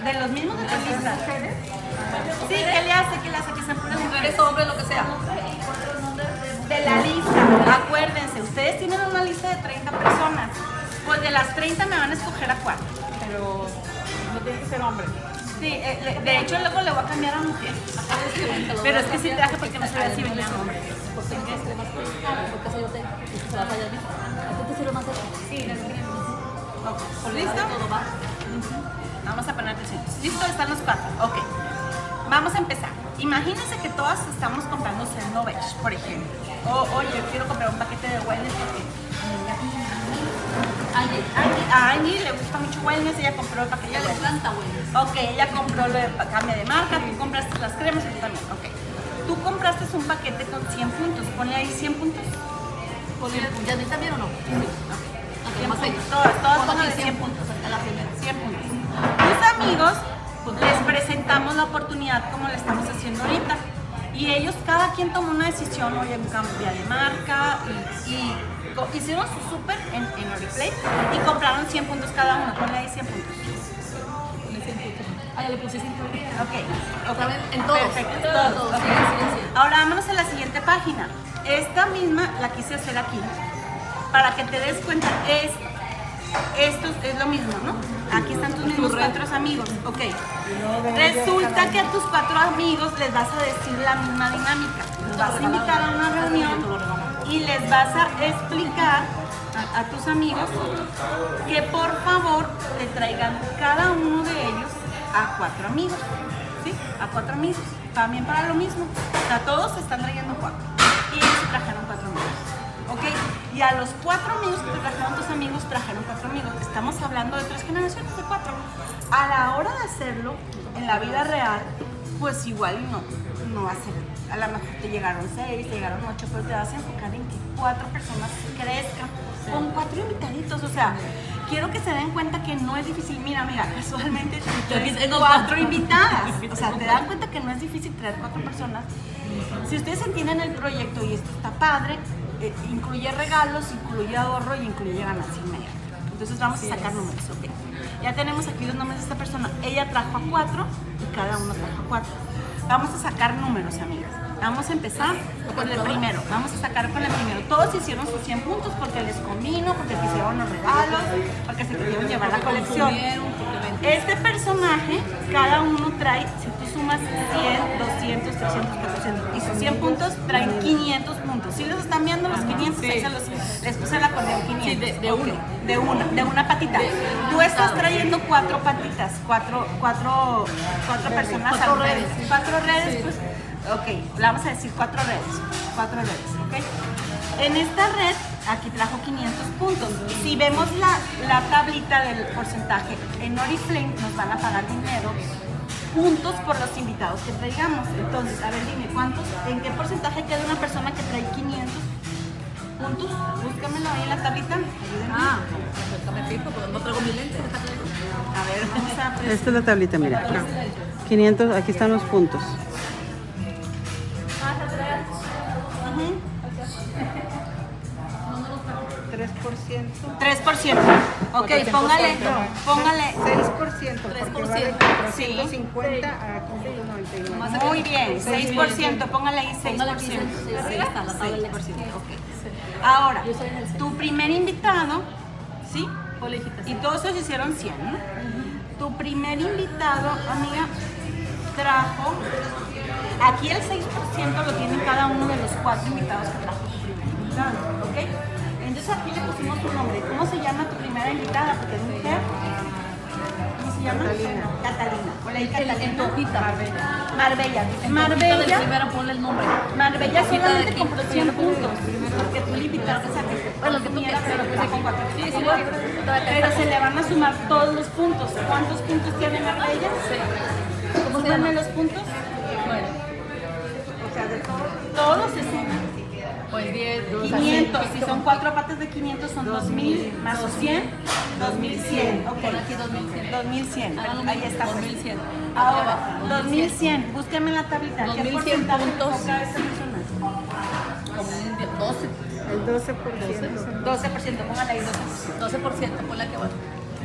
de los mismos de tu lista. Sí, ¿qué le hace? ¿Qué le hace? Que sean puras mujeres, Hombre, lo que sea. de la lista. Acuérdense, ustedes tienen una lista de 30 personas. Pues de las 30 me van a escoger a 4. Pero no tiene que ser hombre. Sí, de hecho luego le voy a cambiar a mujer. Pero es que sí traje porque no sabía si venía hombre. Porque no es más porque eso yo te va a fallar. ¿A ti te sirve más eso? Sí, Okay. ¿Listo? Todo va. Vamos a poner atención. ¿Listo? Están los 4. Ok. Vamos a empezar. Imagínense que todas estamos comprando Cernovich, por ejemplo. Oye, yo quiero comprar un paquete de wellness porque a Angie le gusta mucho wellness, ella compró el paquete de Ella le wellness. encanta, güey. Ok, ella compró lo de cambio de marca, tú compraste las cremas y tú también. Ok. Tú compraste un paquete con 100 puntos. Ponle ahí 100 puntos. ¿Ya ni también o no? Sí. Okay, 100 más puntos. Todas póngale póngale 100 puntos a la primera. 100 puntos. Tus amigos les presentamos la oportunidad como le estamos haciendo ahorita. Y ellos, cada quien tomó una decisión, oye, cambiar de marca y hicieron su súper en Oriflame y compraron 100 puntos cada uno. Ponle ahí 100 puntos. Ponle 100 puntos. Ah, ya le puse 100 puntos. Ok. ¿Saben? En todos. Perfecto, En todos. todos. Sí. Ahora vámonos a la siguiente página. Esta misma la quise hacer aquí para que te des cuenta. Esto es lo mismo, ¿no? Aquí están tus mismos 4 amigos. Ok. Resulta que a tus 4 amigos les vas a decir la misma dinámica. Los vas a invitar a una reunión y les vas a explicar a tus amigos que por favor te traigan cada uno de ellos a 4 amigos. ¿Sí? A 4 amigos. También para lo mismo. O sea, todos se están trayendo 4. Y ellos se trajeron 4 amigos. ¿Ok? Y a los 4 amigos que te trajeron tus amigos, trajeron 4 amigos. Estamos hablando de 3 generaciones de 4. A la hora de hacerlo, en la vida real, pues igual no va a ser. A lo mejor te llegaron 6, te llegaron 8, pero te vas a enfocar en que 4 personas crezcan con 4 invitaditos. O sea, quiero que se den cuenta que no es difícil. Mira, casualmente tengo 4 invitadas. O sea, te dan cuenta que no es difícil traer 4 personas. Si ustedes entienden el proyecto y esto está padre, incluye regalos, incluye ahorro y incluye ganancia inmediata. Entonces vamos a sacar números, ¿ok? Ya tenemos aquí los nombres de esta persona. Ella trajo a 4 y cada uno trajo a 4. Vamos a sacar números, amigas. Vamos a empezar con el primero. Vamos a sacar con el primero. Todos hicieron sus 100 puntos porque les convino, porque quisieron los regalos, porque se quisieron llevar la colección. Este personaje, cada uno trae, si tú sumas 100, 200, 300, 400 y sus 100 puntos, traen 500 puntos. Si los están viendo los 500, ahí les puse el acordeón 500. Sí, de uno. De una patita. Tú estás trayendo 4 patitas, 4 personas. 4 redes. 4 redes, sí. Pues, ok, le vamos a decir 4 redes. 4 redes, ok. En esta red, aquí trajo 500 puntos. Si vemos la tablita del porcentaje, en Oriflame nos van a pagar dinero, puntos por los invitados que traigamos. Entonces, a ver, dime, ¿en qué porcentaje queda una persona que trae 500 puntos? Búscamelo ahí en la tablita. Me fijo, porque no traigo mi lente. A ver, vamos a... Esta es la tablita, mira. 500, aquí están los puntos. 3%. Ok, póngale 6%, porque va de 450 a 599. Muy bien, 6%, póngale ahí 6%. Ahí está, la tabla del 6%, ok. Ahora, tu primer invitado, ¿sí? Y todos ellos hicieron 100, ¿no? Tu primer invitado, amiga, trajo, aquí el 6% lo tienen cada uno de los 4 invitados que trajo tu primer invitado, ¿ok? Entonces aquí le pusimos tu nombre. ¿Cómo se llama tu primera invitada? Porque es mujer. ¿Cómo se llama? Catalina. Ponle ahí Catalina. En tu hojita. Marbella. Marbella. Primero ponle el nombre. Marbella solamente compró 100 puntos. Porque tú le invitaste a que bueno, que tú quieras, pero pues con 4. Sí, sí, pero se le van a sumar todos los puntos. ¿Cuántos puntos tiene Marbella? 6. ¿Cómo se llaman los puntos? Bueno. O sea, de todos se suman. Pues 10, 500, si son 4 patas de 500 son 2000 más 100, 2100. Ok, aquí 2100. 2100. Ahí está. 2100. Ahora, 2100. Búsqueme en la tablita. ¿Qué 2100 puntos. Cada esta persona? Como un 12. El 12%. 12%, póngale ahí 12%. 12%, ponle aquí abajo.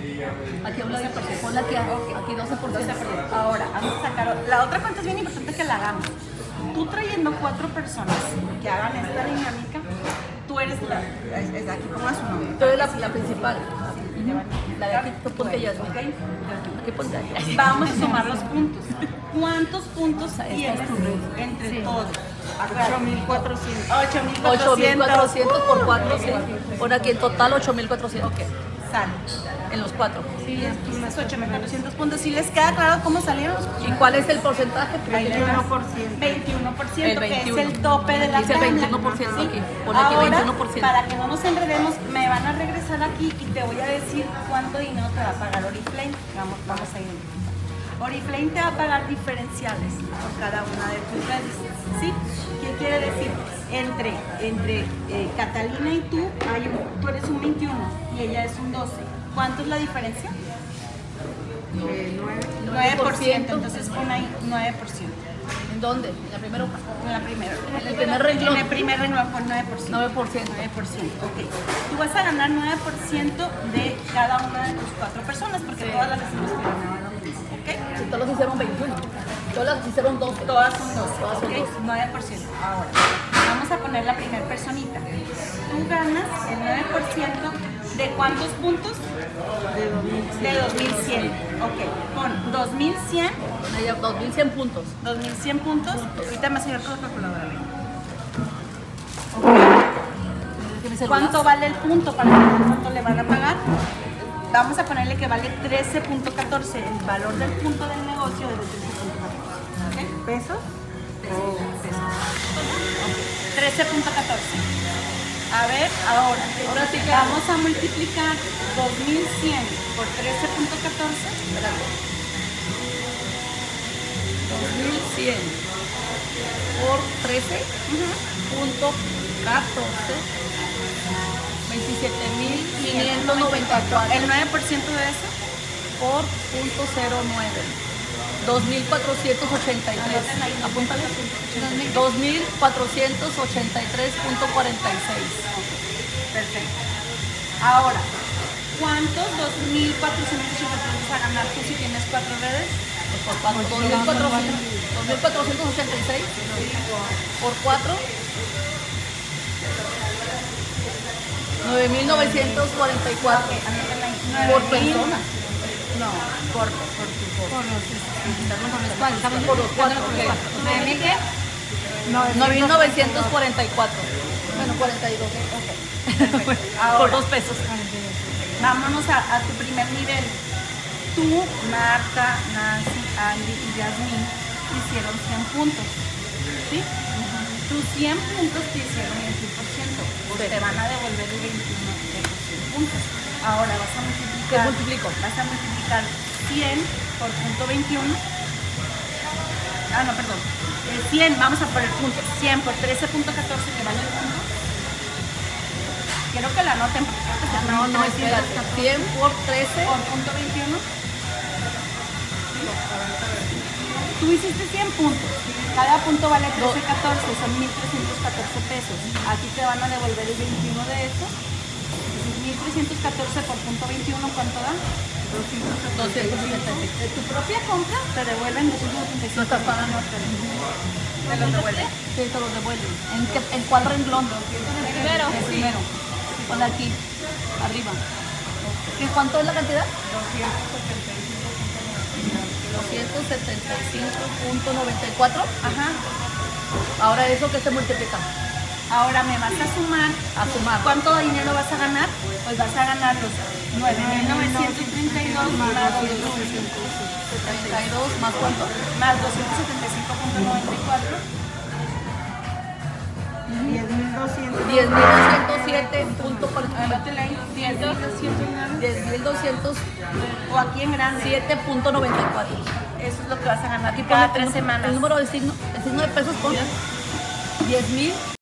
Aquí a un ladito, ponla aquí, aquí 12%. Ahora, vamos a sacar la otra cuenta. Es bien importante que la hagamos. Tú trayendo 4 personas que hagan esta dinámica, tú eres es aquí, ¿cómo es su nombre? Tú eres la principal. La de aquí, tú ponte ya. ¿Ok? Aquí ponte allá. Vamos a sumar los puntos. ¿Cuántos puntos tienes entre todos? 8,400. 8,400. por 4, sí. Pon aquí en total 8,400. Ok, sale. En los 4. Sí, aquí más 8,400 puntos. ¿Sí les queda claro cómo salieron los puntos? ¿Y cuál es el porcentaje? 21%, El que 21. es el tope de la Dice tabla. 21% aquí. Pon aquí Ahora, 21%. para que no nos enredemos, me van a regresar aquí y te voy a decir cuánto dinero te va a pagar Oriflame. Vamos a ir. Oriflame te va a pagar diferenciales por cada una de tus redes. ¿Sí? ¿Qué quiere decir? Entre Catalina y tú, tú eres un 21 y ella es un 12. ¿Cuánto es la diferencia? 9%. Entonces pon ahí 9%. ¿En dónde? ¿En la primera hoja? En la primera. En el primer renglón. En el primer renglón con 9%. 9%. 9%, ok. Tú vas a ganar 9% de cada una de tus 4 personas, porque todas las decimos que ganaban lo mismo, ¿ok? Si todos hicieron 21. Todas las hicieron 12. Todas son 2, Todas son ¿ok? 2. 9%. Ahora, vamos a poner la primera personita. Tú ganas el 9% de ¿cuántos puntos? De 2,100. Ok, pon 2,100. Ella, 2,100 puntos. 2,100 puntos. Ahorita me vas a ayudar con la calculadora. ¿Qué me celular? ¿Cuánto vale el punto para ver cuánto le van a pagar? Vamos a ponerle que vale 13.14. El valor del punto del negocio es de 13.14. ¿Ok? ¿Pesos? Pesos. 13.14. A ver, ahora sí que vamos a multiplicar 2,100 por 13.14. 2,100 por 13.14. 27,594 El 9% de eso. por .09. 2,483. Apúntale. 2,483.46. Perfecto. Ahora, ¿cuántos 2,483 vas a ganar tú si tienes 4 redes? Por 4. 2,486 por 4. 9,944 por persona. No, por los 4. 9,944. Bueno, 42. Ahora, Por 2 pesos. vámonos a tu primer nivel. Tú, Marta, Nancy, Andy y Yasmin hicieron 100 puntos. ¿Sí? Tus 100 puntos te hicieron 21%. Pues te van a devolver el 21 de tus 100 puntos. Ahora vas a multiplicar. ¿Qué multiplico? Vas a multiplicar 100 por punto 21. Ah, no, perdón. 100, vamos a poner puntos. 100 por 13.14 que vale el punto. Quiero que la anoten porque creo que se llama No, espérate. 100 por 13. por punto 21. Tú hiciste 100 puntos. Cada punto vale 13.14, son 1,314 pesos. Aquí te van a devolver el 21 de esto. 1,314 por punto 21, ¿cuánto da? 275. De tu propia compra te devuelven 275. No estás pagando. Te los devuelven. Sí, te los devuelven. ¿En cuál renglón? Primero. El primero. Ponle aquí, arriba. ¿Qué cuánto es la cantidad? 275.94. Ajá. Ahora eso que se multiplica. Ahora me vas a sumar. A sumar. ¿Cuánto dinero vas a ganar? Pues vas a ganar los 9,932 más 32 más cuánto? más 275.94. 10,207.49. Anótela ahí. 10,207.94. O aquí en grande. Eso es lo que vas a ganar Aquí cada ponle 3 semanas. el número del signo de pesos, pon 10,000.